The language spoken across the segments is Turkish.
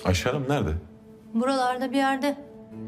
Ayşe Hanım nerede? Buralarda bir yerde.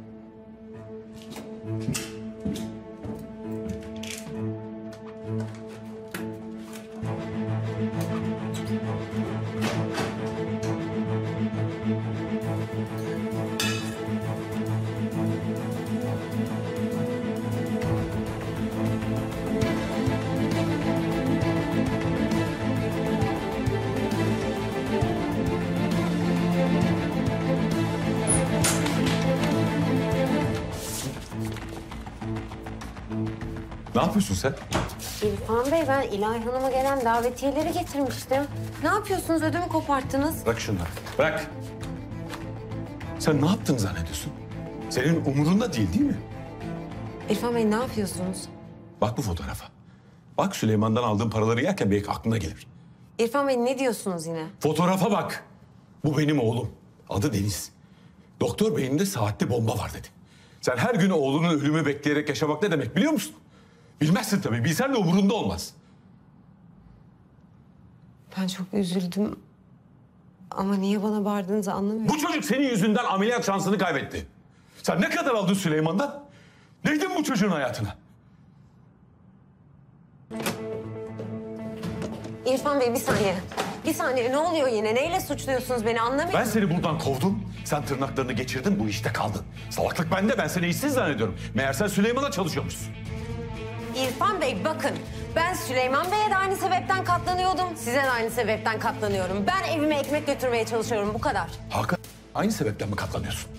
Ne yapıyorsun sen? İrfan Bey, ben İlahi Hanım'a gelen davetiyeleri getirmiştim. Ne yapıyorsunuz? Ödümü koparttınız. Bırak şunları. Bırak. Sen ne yaptığını zannediyorsun? Senin umurunda değil mi? İrfan Bey, ne yapıyorsunuz? Bak bu fotoğrafa. Bak Süleyman'dan aldığın paraları yerken belki aklına gelir. İrfan Bey, ne diyorsunuz yine? Fotoğrafa bak. Bu benim oğlum. Adı Deniz. Doktor beyninde saatli bomba var dedi. Sen her gün oğlunun ölümü bekleyerek yaşamak ne demek biliyor musun? Bilmezsin tabii. Bilsen de umurunda olmaz. Ben çok üzüldüm. Ama niye bana bağırdığınızı anlamıyorum. Bu çocuk senin yüzünden ameliyat şansını kaybetti. Sen ne kadar aldın Süleyman'dan? Neydin bu çocuğun hayatına? İrfan Bey, bir saniye. Bir saniye, ne oluyor yine? Neyle suçluyorsunuz beni, anlamıyorum. Ben seni buradan kovdum. Sen tırnaklarını geçirdin, bu işte kaldın. Salaklık bende, ben seni işsiz zannediyorum. Meğer sen Süleyman'a çalışıyormuşsun. İrfan Bey, bakın. Ben Süleyman Bey'e de aynı sebepten katlanıyordum. Size de aynı sebepten katlanıyorum. Ben evime ekmek götürmeye çalışıyorum, bu kadar. Hakan, aynı sebepten mi katlanıyorsun?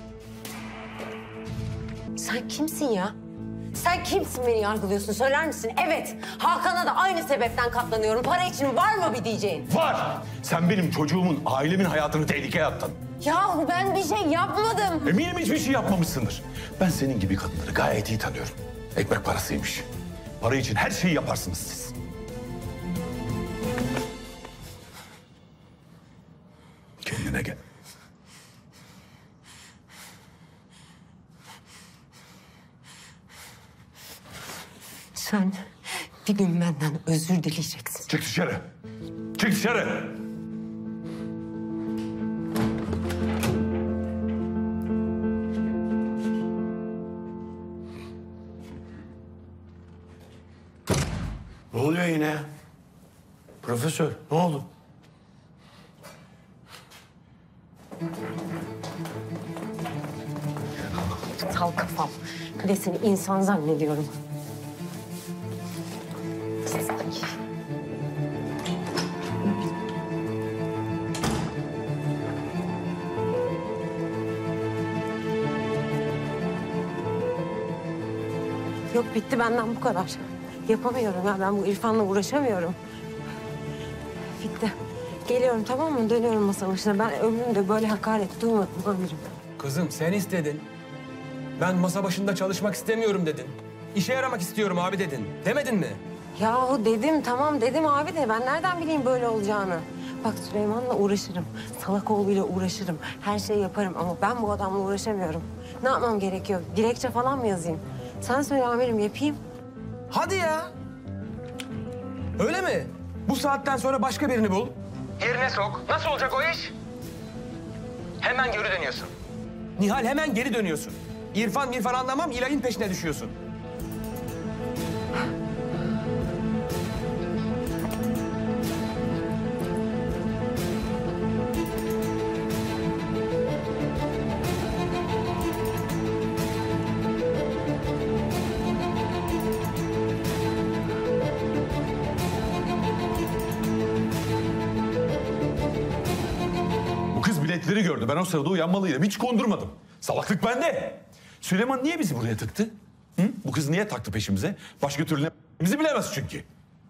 Sen kimsin ya? Sen kimsin, beni yargılıyorsun, söyler misin? Evet, Hakan'a da aynı sebepten katlanıyorum. Para için var mı bir diyeceğin? Var! Sen benim çocuğumun, ailemin hayatını tehlikeye attın. Yahu ben bir şey yapmadım. Eminim hiçbir şey yapmamışsındır. Ben senin gibi kadınları gayet iyi tanıyorum. Ekmek parasıymış. Para için her şeyi yaparsınız siz. Kendine gel. Sen bir gün benden özür dileyeceksin. Çık dışarı. Çık dışarı. Ne oluyor yine? Profesör, ne oldu? Aptal kafam. Bir de seni insan zannediyorum. Yok, bitti benden bu kadar. Yapamıyorum ya, ben bu İrfan'la uğraşamıyorum. Bitti. Geliyorum, tamam mı? Dönüyorum masa başına. Ben ömrümde böyle hakaret duymadım amirim. Kızım sen istedin. Ben masa başında çalışmak istemiyorum dedin. İşe yaramak istiyorum abi dedin. Demedin mi? Yahu dedim, tamam dedim abi de ben nereden bileyim böyle olacağını? Bak, Süleyman'la uğraşırım. Salakoğlu'yla uğraşırım. Her şeyi yaparım ama ben bu adamla uğraşamıyorum. Ne yapmam gerekiyor? Dilekçe falan mı yazayım? Sen söyle amirim, yapayım. Hadi ya. Öyle mi? Bu saatten sonra başka birini bul. Yerine sok. Nasıl olacak o iş? Hemen geri dönüyorsun. Nihal, hemen geri dönüyorsun. İrfan anlamam, İlay'ın peşine düşüyorsun. Bu kız biletleri gördü. Ben o sırada uyanmalıydım. Hiç kondurmadım. Salaklık bende. Süleyman niye bizi buraya tıktı? Hı? Bu kız niye taktı peşimize? Başka türlü bizi bilemez çünkü.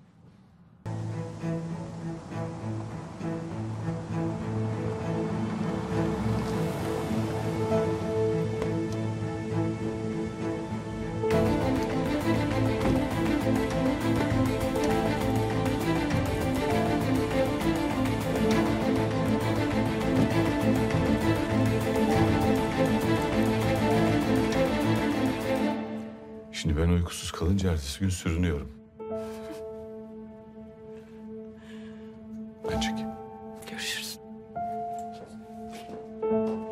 Şimdi ben uykusuz kalınca ertesi gün sürünüyorum. Ben çekeyim. Görüşürüz.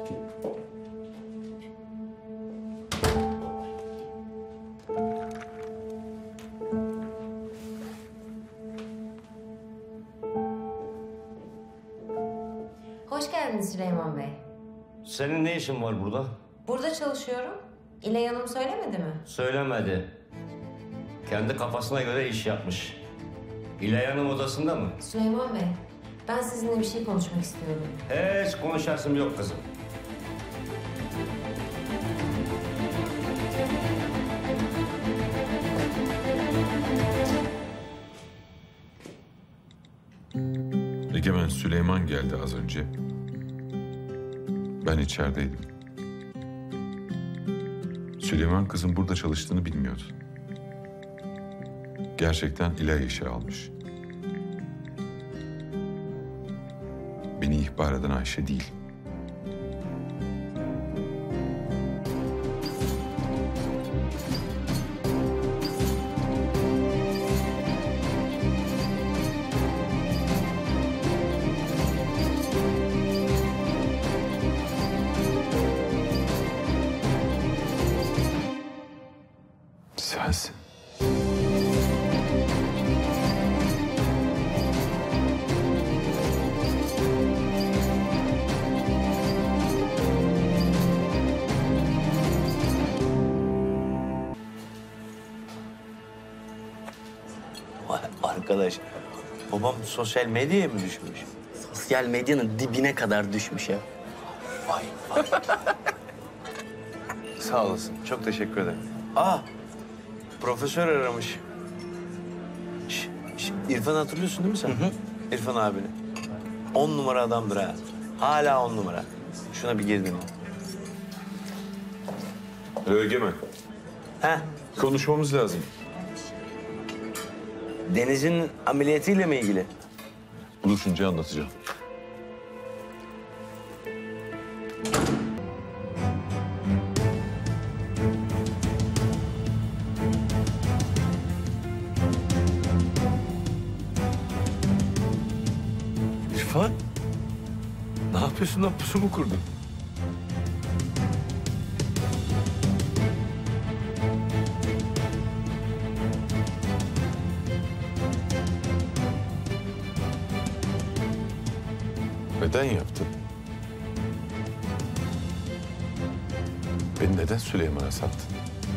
Hoş geldiniz Süleyman Bey. Senin ne işin var burada? Burada çalışıyorum. İlay Hanım söylemedi mi? Söylemedi. Kendi kafasına göre iş yapmış. İlay Hanım odasında mı? Süleyman Bey, ben sizinle bir şey konuşmak istiyorum. Hiç konuşasım yok kızım. Egemen, Süleyman geldi az önce. Ben içerideydim. Süleyman kızın burada çalıştığını bilmiyordu. Gerçekten İlay işe almış. Beni ihbar eden Ayşe değil. Sensin. Vay arkadaş, babam sosyal medyaya mı düşmüş? Sosyal medyanın dibine kadar düşmüş ya. Vay vay. Sağ olasın, çok teşekkür ederim. Aa, profesör aramış. İrfan hatırlıyorsun değil mi sen? İrfan abini. 10 numara adamdır ha. Hala 10 numara. Şuna bir geri döneyim. Egemen, Heh, konuşmamız lazım. Deniz'in ameliyatıyla mı ilgili? Buluşunca anlatacağım. İrfan, ne yapıyorsun lan? Pusu mu kurdun? Neden yaptın? Beni neden Süleyman'a sattın?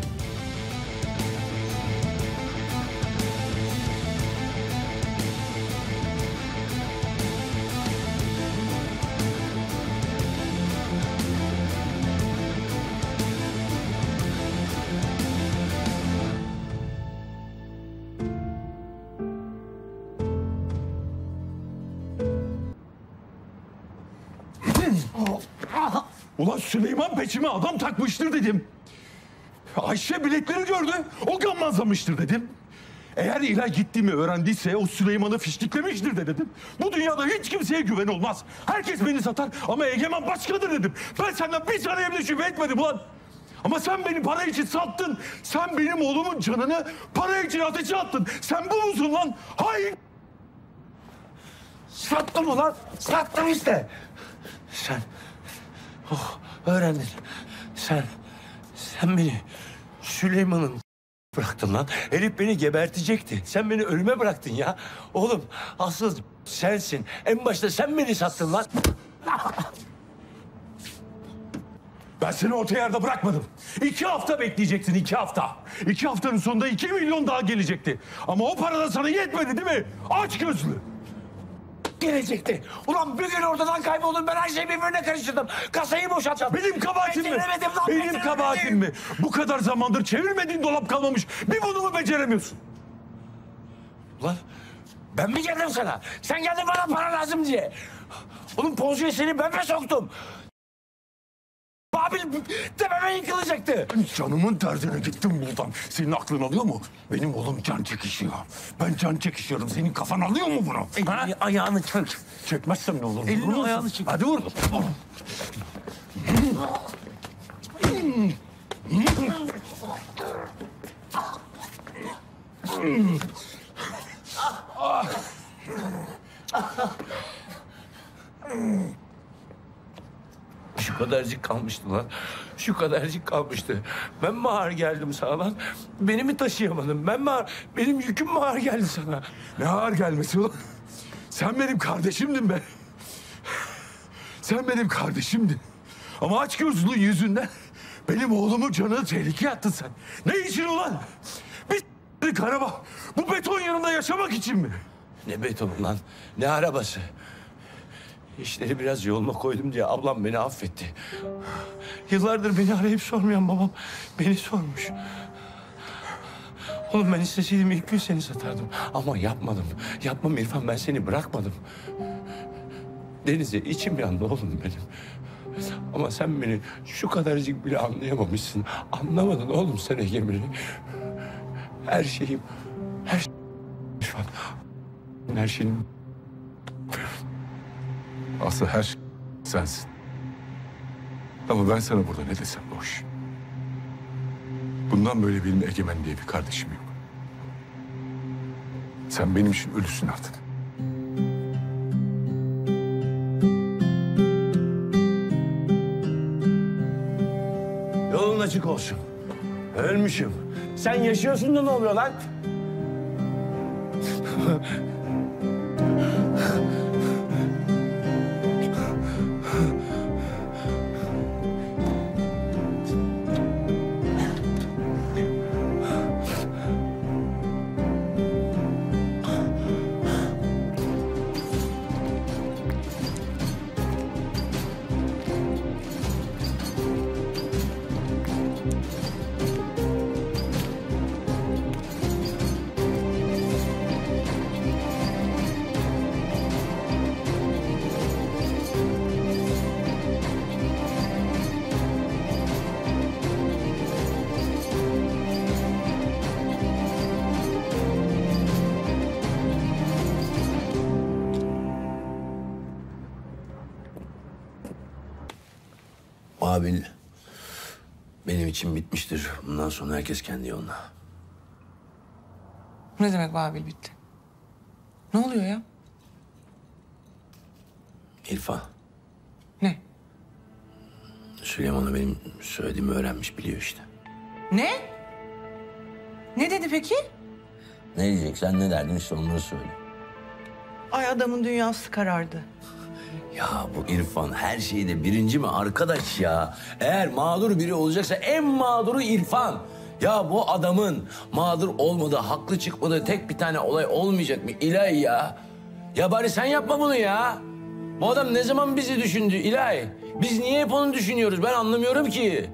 Ulan Süleyman peçime adam takmıştır dedim. Ayşe biletleri gördü, o gammazlamıştır dedim. Eğer İlay gittiğimi öğrendiyse o Süleyman'ı fiştiklemiştir de dedim. Bu dünyada hiç kimseye güven olmaz. Herkes beni satar ama Egemen başkadır dedim. Ben senden bir saniye bile şüphe etmedim ulan. Ama sen beni para için sattın. Sen benim oğlumun canını para için ateşe attın. Sen bu musun lan? Hayır. Sattım ulan. Sattım işte. Sen öğrendin. Sen beni Süleyman'ın bıraktın lan. Herif beni gebertecekti. Sen beni ölüme bıraktın ya. Oğlum asıl sensin. En başta sen beni sattın lan. Ben seni orta yerde bırakmadım. 2 hafta bekleyeceksin, 2 hafta. 2 haftanın sonunda 2 milyon daha gelecekti. Ama o para da sana yetmedi değil mi? Aç gözlü. Gelecekti. Ulan bir gün ortadan kayboldum. Ben her şeyi birbirine karıştırdım. Kasayı boşaltacağım. Benim kabahatim mi? Beceremedim lan, Benim beceremedim. kabahatim mi? Bu kadar zamandır çevirmediğin dolap kalmamış. Bir bunu mu beceremiyorsun? Ulan ben mi geldim sana? Sen geldin bana para lazım diye. Oğlum Ponzi'ye seni ben mi soktum? Babil tepeme yıkılacaktı. Canımın derdine gittim buradan. Senin aklın alıyor mu? Benim oğlum can çekişiyor. Ben can çekişiyorum. Senin kafan alıyor mu bunu? Ha? Ayağını çek. Çekmezsem ne olur? Elini Vurur musun? ayağını çek. Hadi vur. Şu kadarcık kalmıştı lan. Şu kadarcık kalmıştı. Ben mi ağır geldim sana lan? Beni mi taşıyamadın? Ben mi ağır... Benim yüküm mü ağır geldi sana? Ne ağır gelmesi ulan? Sen benim kardeşimdin be. Sen benim kardeşimdin. Ama açgözlülüğün yüzünden benim oğlumun canını tehlikeye attın sen. Ne için ulan? Bir araba bu beton yanında yaşamak için mi? Ne betonu lan, ne arabası. İşleri biraz yoluna koydum diye ablam beni affetti. Yıllardır beni arayıp sormayan babam beni sormuş. Oğlum ben isteseydim ilk gün seni satardım. Ama yapmadım. Yapmam İrfan, ben seni bırakmadım. Deniz'e içim yandı oğlum benim. Ama sen beni şu kadarcık bile anlayamamışsın. Anlamadın oğlum sen Egemen'i. Her şeyim, İrfan. Her şeyim. Aslı her şey sensin. Ama ben sana burada ne desem boş. Bundan böyle benim Egemen diye bir kardeşim yok. Sen benim için ölüsün artık. Yolun açık olsun. Ölmüşüm. Sen yaşıyorsun da ne oluyor lan? Babil benim için bitmiştir. Bundan sonra herkes kendi yoluna. Ne demek Babil bitti? Ne oluyor ya? İrfan, Ne? Süleyman'a benim söylediğimi öğrenmiş, biliyor işte. Ne? Ne dedi peki? Ne diyecek? Sen ne derdin işte onları söyle. Ay adamın dünyası karardı. Ya bu İrfan her şeyde birinci mi arkadaş ya? Eğer mağdur biri olacaksa en mağduru İrfan. Ya bu adamın mağdur olmadığı, haklı çıkmadığı tek bir tane olay olmayacak mı İlahi ya? Ya bari sen yapma bunu ya. Bu adam ne zaman bizi düşündü İlahi? Biz niye hep onu düşünüyoruz? Ben anlamıyorum ki.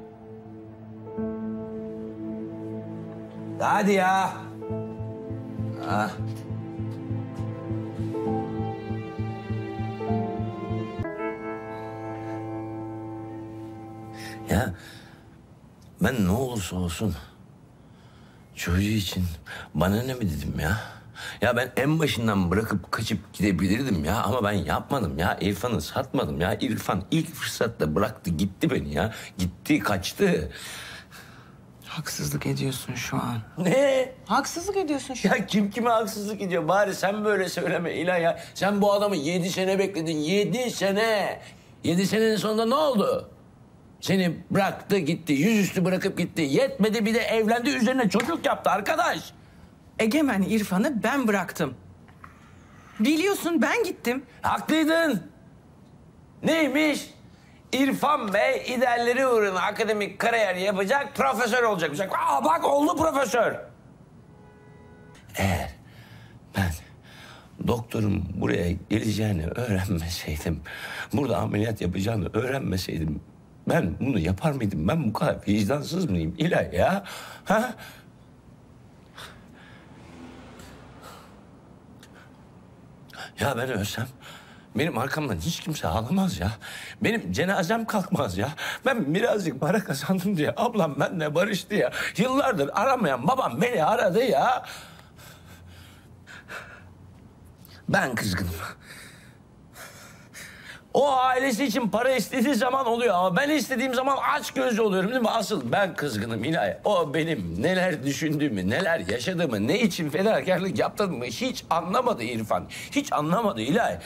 Hadi ya. Ha. Ya ben ne olursa olsun çocuğu için bana ne mi dedim ya? Ya ben en başından bırakıp kaçıp gidebilirdim ya ama ben yapmadım ya. İrfan'ı satmadım ya. İrfan ilk fırsatta bıraktı gitti beni ya. Gitti kaçtı. Haksızlık ediyorsun şu an. Ne? Haksızlık ediyorsun şu an. Ya kim kime haksızlık ediyor? Bari sen böyle söyleme İlay ya. Sen bu adamı 7 sene bekledin. 7 sene. 7 senenin sonunda ne oldu? Seni bıraktı gitti. Yüzüstü bırakıp gitti. Yetmedi bir de evlendi üzerine çocuk yaptı arkadaş. Egemen İrfan'ı ben bıraktım. Biliyorsun ben gittim. Haklıydın. Neymiş? İrfan Bey idealleri uğruna akademik kariyer yapacak, profesör olacakmış. Aa bak oldu profesör. Eğer ben doktorun buraya geleceğini öğrenmeseydim, burada ameliyat yapacağını öğrenmeseydim ben bunu yapar mıydım? Ben bu kadar vicdansız mıyım İlahi ya? Ha? Ya ben ölsem benim arkamdan hiç kimse ağlamaz ya. Benim cenazem kalkmaz ya. Ben birazcık para kazandım diye ablam benimle barıştı ya. Yıllardır aramayan babam beni aradı ya. Ben kızgınım. O ailesi için para istediği zaman oluyor ama ben istediğim zaman açgözlü oluyorum değil mi? Asıl ben kızgınım İlahi. O benim neler düşündüğümü, neler yaşadığımı, ne için fedakarlık yaptığımı hiç anlamadı İrfan. Hiç anlamadı İlahi.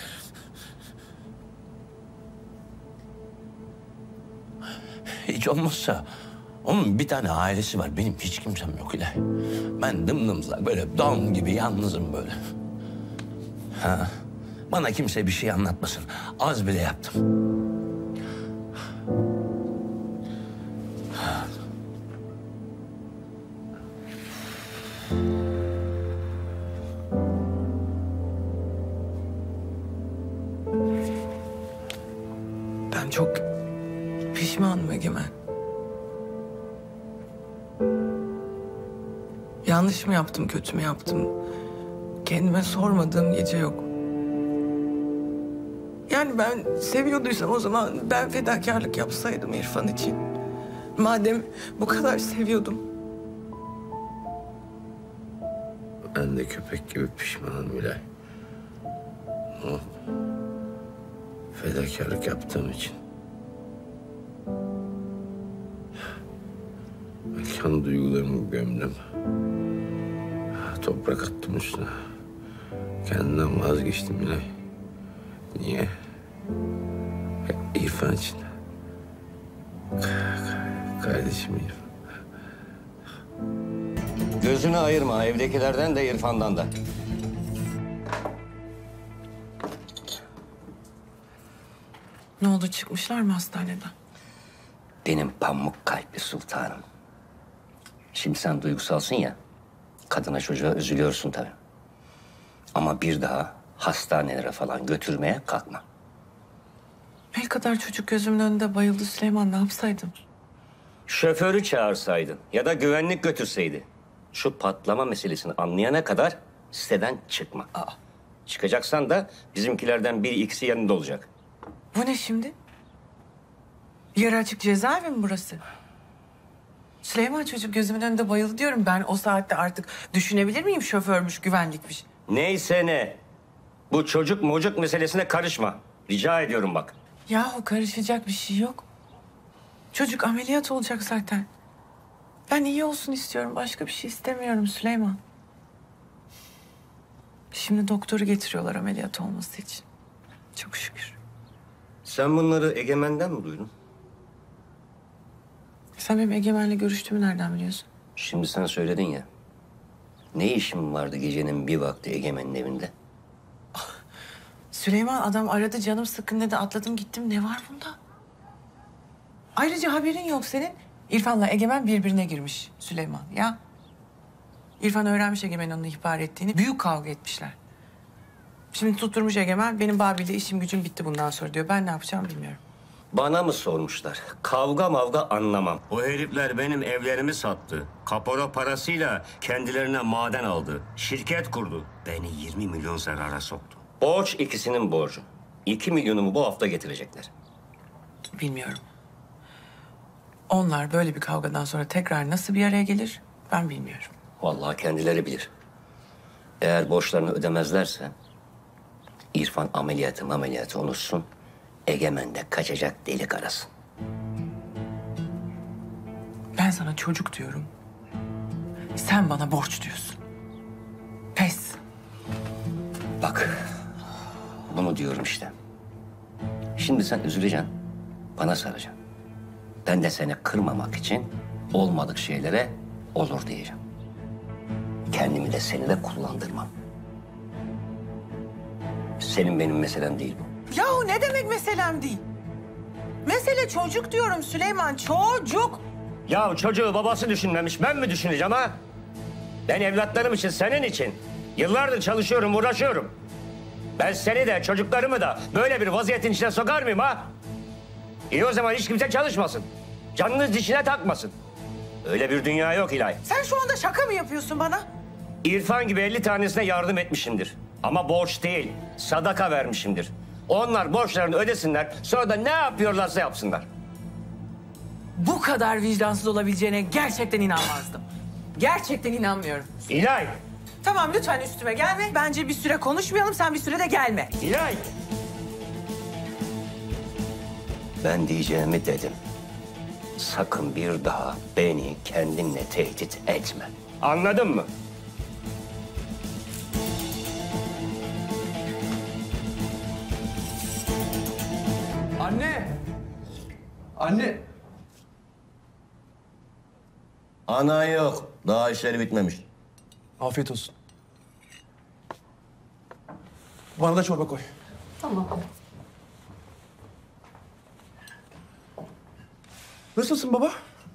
Hiç olmazsa onun bir tane ailesi var. Benim hiç kimsem yok İlahi. Ben dımdımızla böyle don gibi yalnızım böyle. Ha. Bana kimse bir şey anlatmasın. Az bile yaptım. Ben çok pişmanım Egemen. Yanlış mı yaptım, kötü mü yaptım? Kendime sormadığım gece yok. Yani ben seviyorduysam o zaman ben fedakarlık yapsaydım İrfan için. Madem bu kadar seviyordum. Ben de köpek gibi pişmanım Gülay. Ama fedakarlık yaptığım için. Ben kendi duygularımı gömdüm. Toprak attım üstüne. Kendimden vazgeçtim Gülay. Niye? İrfan için. Kardeşim İrfan. Gözünü ayırma evdekilerden de İrfan'dan da. Ne oldu, çıkmışlar mı hastaneden? Benim pamuk kalpli sultanım. Şimdi sen duygusalsın ya, kadına çocuğa üzülüyorsun tabii. Ama bir daha hastanelere falan götürmeye kalkma. El kadar çocuk gözümün önünde bayıldı Süleyman, ne yapsaydım? Şoförü çağırsaydın ya da güvenlik götürseydi. Şu patlama meselesini anlayana kadar siteden çıkma. Çıkacaksan da bizimkilerden bir ikisi yanında olacak. Bu ne şimdi? Yarı açık cezaevi mi burası? Süleyman, çocuk gözümün önünde bayıldı diyorum. Ben o saatte artık düşünebilir miyim şoförmüş, güvenlikmiş? Neyse ne. Bu çocuk mocuk meselesine karışma. Rica ediyorum bak. Yahu karışacak bir şey yok. Çocuk ameliyat olacak zaten. Ben iyi olsun istiyorum. Başka bir şey istemiyorum Süleyman. Şimdi doktoru getiriyorlar ameliyat olması için. Çok şükür. Sen bunları Egemen'den mi duydun? Sen benim Egemen'le görüştüğümü nereden biliyorsun? Şimdi sen söyledin ya. Ne işin vardı gecenin bir vakti Egemen'in evinde? Süleyman, adam aradı, canım sıkkın dedi, atladım gittim. Ne var bunda? Ayrıca haberin yok senin. İrfan'la Egemen birbirine girmiş Süleyman ya. İrfan öğrenmiş Egemen onu ihbar ettiğini. Büyük kavga etmişler. Şimdi tutturmuş Egemen, benim Babil'le işim gücüm bitti bundan sonra diyor. Ben ne yapacağım bilmiyorum. Bana mı sormuşlar? Kavga mavga anlamam. O herifler benim evlerimi sattı. Kapora parasıyla kendilerine maden aldı. Şirket kurdu. Beni 20 milyon zarara soktu. Borç ikisinin borcu. 2 milyonumu bu hafta getirecekler. Bilmiyorum. Onlar böyle bir kavgadan sonra tekrar nasıl bir araya gelir ben bilmiyorum. Vallahi kendileri bilir. Eğer borçlarını ödemezlerse İrfan ameliyatı unutsun. Egemen de kaçacak delik arasın. Ben sana çocuk diyorum. Sen bana borç diyorsun. Pes. Bak, bunu diyorum işte. Şimdi sen üzüleceksin, bana saracaksın. Ben de seni kırmamak için olmadık şeylere olur diyeceğim. Kendimi de seni de kullandırmam. Senin benim meselem değil bu. Yahu ne demek meselem değil? Mesele çocuk diyorum Süleyman, çocuk. Ya çocuğu babası düşünmemiş, ben mi düşüneceğim ha? Ben evlatlarım için, senin için yıllardır çalışıyorum, uğraşıyorum. Ben seni de çocuklarımı da böyle bir vaziyetin içine sokar mıyım ha? İyi o zaman hiç kimse çalışmasın. Canınız dişine takmasın. Öyle bir dünya yok İlay. Sen şu anda şaka mı yapıyorsun bana? İrfan gibi 50 tanesine yardım etmişimdir. Ama borç değil, sadaka vermişimdir. Onlar borçlarını ödesinler, sonra da ne yapıyorlarsa yapsınlar. Bu kadar vicdansız olabileceğine gerçekten inanmazdım. Gerçekten inanmıyorum. İlay! Tamam, lütfen üstüme gelme. Bence bir süre konuşmayalım, sen bir süre de gelme. İlay! Ben diyeceğimi dedim. Sakın bir daha beni kendinle tehdit etme. Anladın mı? Anne! Anne! Ana yok. Daha işleri bitmemiş. Afiyet olsun. Bana da çorba koy. Tamam. Nasılsın baba?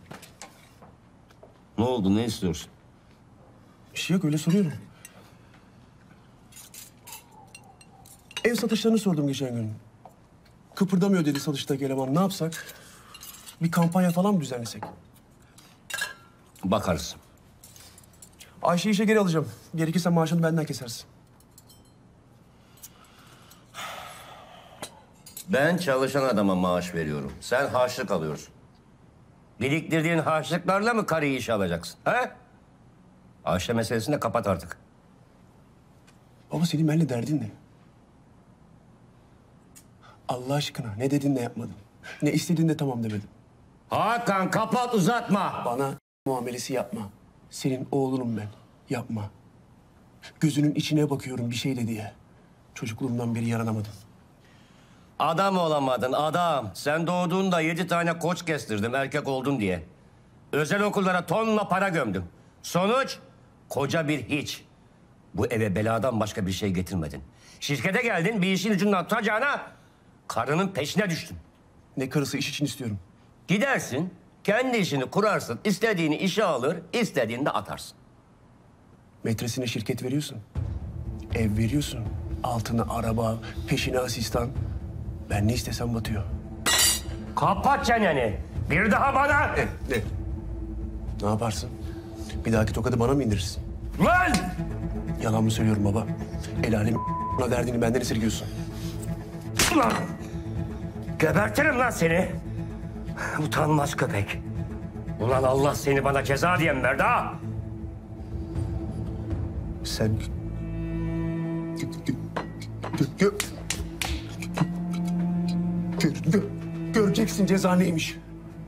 Ne oldu? Ne istiyorsun? Bir şey yok, öyle soruyorum. Ev satışlarını sordum geçen gün. Kıpırdamıyor dedi satıştaki eleman. Ne yapsak? Bir kampanya falan mı düzenlesek? Bakarız. Ayşe'yi işe geri alacağım. Gerekirse maaşını benden kesersin. Ben çalışan adama maaş veriyorum. Sen harçlık alıyorsun. Biriktirdiğin harçlıklarla mı karıyı işe alacaksın? He? Ayşe meselesini de kapat artık. Baba senin benimle derdin ne? Allah aşkına ne dedin ne yapmadın. Ne istediğin de tamam demedim. Hakan kapat uzatma. Bana muamelesi yapma. Senin oğlunum ben. Yapma. Gözünün içine bakıyorum bir şey de diye. Çocukluğumdan beri yaranamadım. Adam olamadın adam. Sen doğduğunda 7 tane koç kestirdim erkek oldun diye. Özel okullara tonla para gömdüm. Sonuç koca bir hiç. Bu eve beladan başka bir şey getirmedin. Şirkete geldin bir işin ucundan tutacağına karının peşine düştün. Ne karısı iş için istiyorum. Gidersin kendi işini kurarsın. İstediğini işe alır istediğini de atarsın. Metresine şirket veriyorsun. Ev veriyorsun. Altına araba, peşine asistan. Ben ne istesem batıyor. Kapat çeneni. Bir daha bana. Ne? Ne yaparsın? Bir dahaki tokadı bana mı indirirsin? Lan! Yalan mı söylüyorum baba? El alem buna derdini benden esirgiyorsun. Ulan! Gebertirim lan seni. Utanmaz köpek. Ulan Allah seni bana ceza diye mi verdi ha? Sen... Göreceksin ceza neymiş.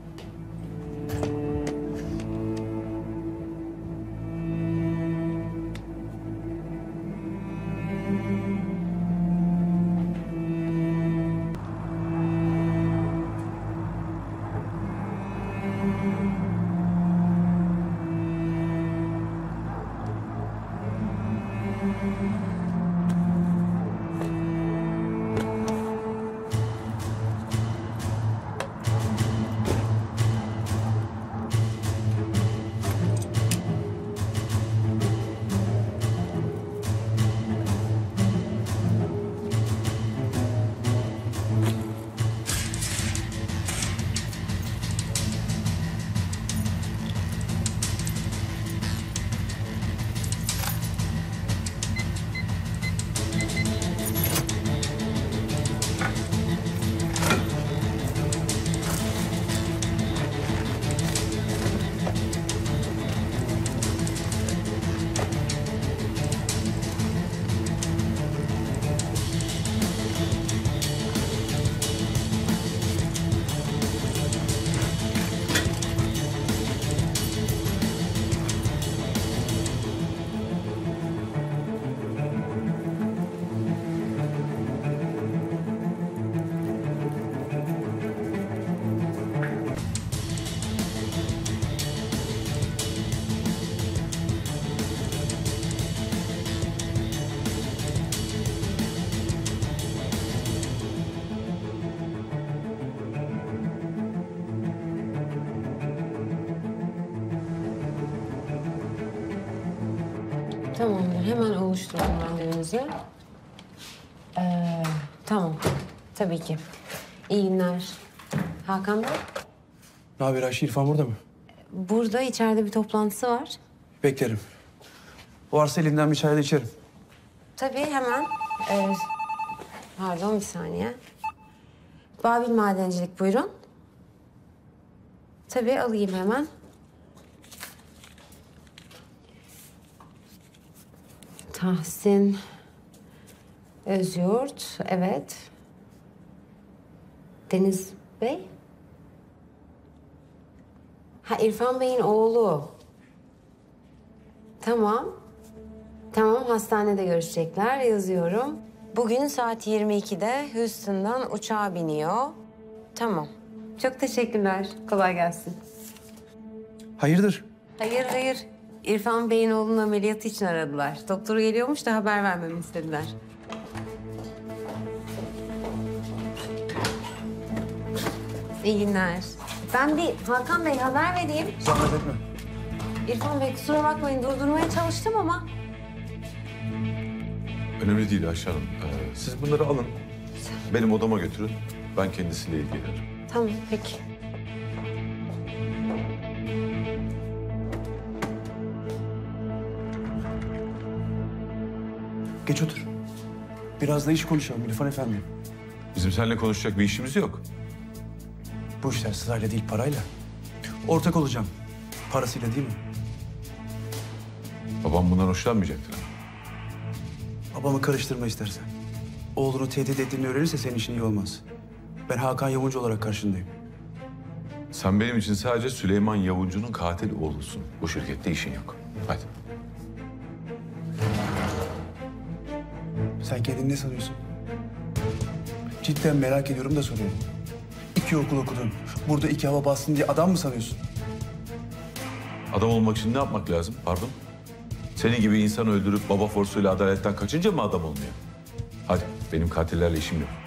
Tamamdır. Hemen oluşturdum randevunuzu. Tamam. Tabii ki. İyi günler. Hakan Bey. Ne haber Ayşe? İrfan burada mı? Burada içeride bir toplantısı var. Beklerim. Varsa elinden bir çay da içerim. Tabii hemen. Pardon bir saniye. Babil Madencilik buyurun. Tabii alayım hemen. Tahsin Özyurt, evet. Deniz Bey? Ha İrfan Bey'in oğlu. Tamam. Tamam hastanede görüşecekler yazıyorum. Bugün saat 22'de Houston'dan uçağa biniyor. Tamam. Çok teşekkürler. Kolay gelsin. Hayırdır? Hayır. İrfan Bey'in oğlunun ameliyatı için aradılar. Doktoru geliyormuş da haber vermemi istediler. İyi günler. Ben bir Hakan Bey haber vereyim. Zahmet etme. İrfan Bey kusura bakmayın durdurmaya çalıştım ama... Önemli değil Ayşe Hanım. Siz bunları alın. Benim odama götürün. Ben kendisiyle ilgilenirim. Tamam peki. Geç otur. Biraz da iş konuşalım İrfan Efendi. Bizim seninle konuşacak bir işimiz yok. Bu işler sırayla değil parayla. Ortak olacağım. Parasıyla değil mi? Babam bundan hoşlanmayacaktır ama. Babamı karıştırma istersen. Oğlunu tehdit ettiğini öğrenirse senin işin iyi olmaz. Ben Hakan Yavuncu olarak karşındayım. Sen benim için sadece Süleyman Yavuncu'nun katil oğlusun. Bu şirkette işin yok. Hadi. Sen kendini ne sanıyorsun? Cidden merak ediyorum da soruyorum. 2 okul okudun. Burada 2 hava bastın diye adam mı sanıyorsun? Adam olmak için ne yapmak lazım? Pardon? Senin gibi insan öldürüp baba forsuyla adaletten kaçınca mı adam olmuyor? Hadi, benim katillerle işim yok.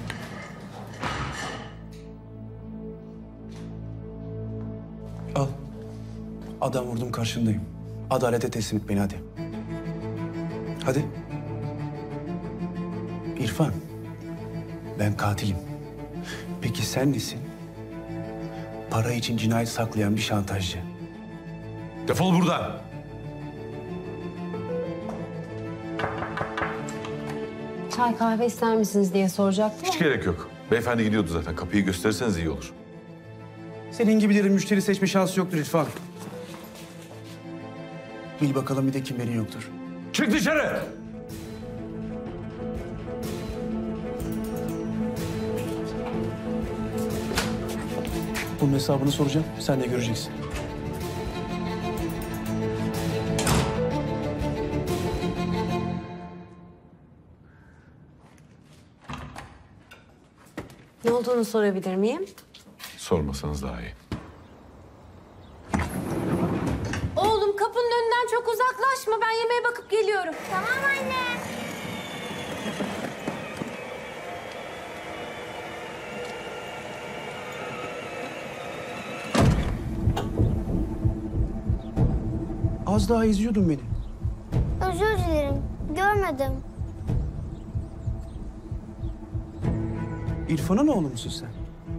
Al. Adam vurdum karşındayım. Adalete teslim et beni hadi. Hadi. İrfan. Ben katilim. Peki sen nesin? Para için cinayet saklayan bir şantajcı. Defol buradan. Çay kahve ister misiniz diye soracaktım. Hiç gerek yok. Beyefendi gidiyordu zaten. Kapıyı gösterirseniz iyi olur. Senin gibilerin müşteri seçme şansı yoktur İrfan. Bil bakalım bir de kimlerin yoktur. Çık dışarı! Bunun hesabını soracağım. Sen de göreceksin. Ne olduğunu sorabilir miyim? Sormasanız daha iyi. Oğlum kapının önünden çok uzaklaşma. Ben yemeğe bakıp geliyorum. Tamam anne. Az daha izliyordun beni. Özür dilerim. Görmedim. İrfan'ın oğlu musun sen?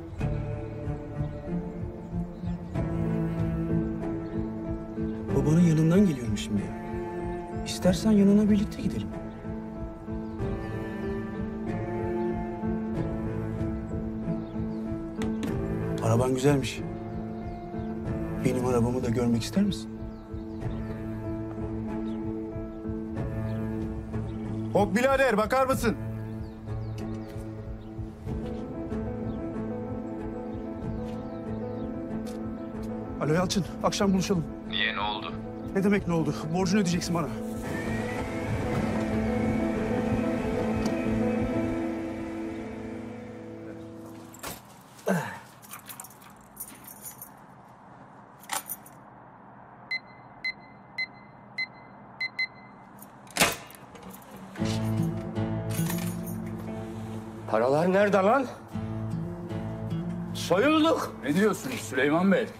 Babanın yanından geliyorum şimdi. İstersen yanına birlikte gidelim. Araban güzelmiş. Benim arabamı da görmek ister misin? Hop birader bakar mısın? Alo Yalçın, akşam buluşalım. Niye ne oldu? Ne demek ne oldu? Borcunu ödeyeceksin bana. Paralar nerede lan? Soyulduk. Ne diyorsunuz Süleyman Bey?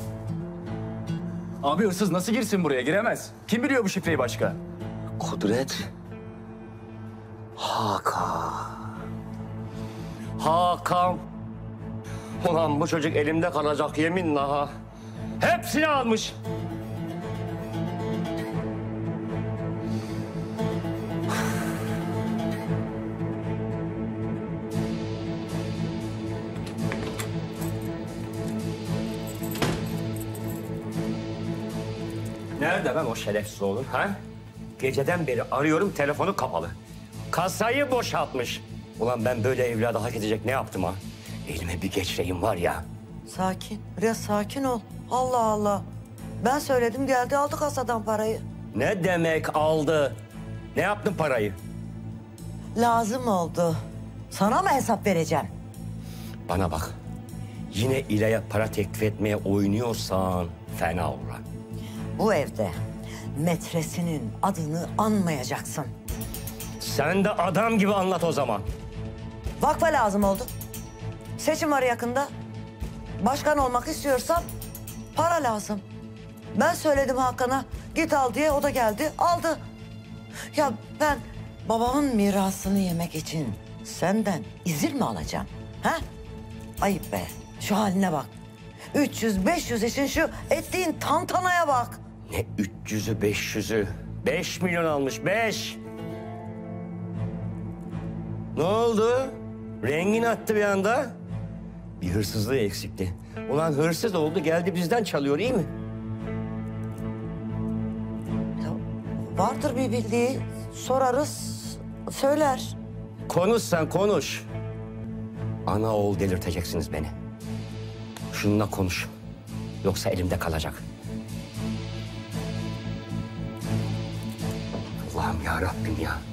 Abi hırsız nasıl girsin buraya? Giremez. Kim biliyor bu şifreyi başka? Kudret. Hakan. Hakan. Ulan bu çocuk elimde kalacak yeminle ha. Hepsini almış. Nerede lan o şerefsiz oğlum ha? Geceden beri arıyorum, telefonu kapalı. Kasayı boşaltmış. Ulan ben böyle evladı hak edecek ne yaptım ha? Elime bir geçireyim var ya. Sakin, biraz sakin ol. Allah Allah. Ben söyledim geldi aldı kasadan parayı. Ne demek aldı? Ne yaptın parayı? Lazım oldu. Sana mı hesap vereceğim? Bana bak. Yine İlay'a para teklif etmeye oynuyorsan fena olur ha. Bu evde metresinin adını anmayacaksın. Sen de adam gibi anlat o zaman. Vakfa lazım oldu. Seçim var yakında. Başkan olmak istiyorsan para lazım. Ben söyledim Hakan'a git al diye, o da geldi aldı. Ya ben babamın mirasını yemek için senden izin mi alacağım? Ha? Ayıp be. Şu haline bak. 300-500 için şu ettiğin tantanaya bak. Ne 300'ü 500'ü? 5 milyon almış 5. Ne oldu? Rengin attı bir anda. Bir hırsızlığı eksikti. Ulan hırsız oldu geldi bizden çalıyor iyi mi? Vardır bir bildiği. Sorarız, söyler. Konuş sen konuş. Ana oğul delirteceksiniz beni. Şununla konuş. Yoksa elimde kalacak. Allah'ım ya Rabbim ya.